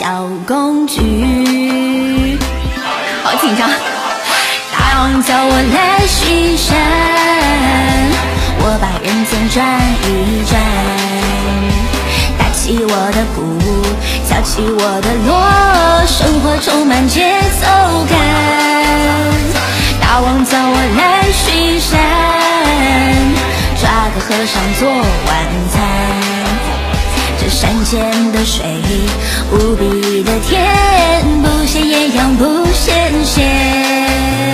小公举。好紧张。大王叫我来巡山，我把人间转一转，打起我的鼓，敲起我的锣，生活充满节奏感。大王叫我来巡山，抓个和尚做晚餐。这山间的水无比的甜，不咸也养不咸咸。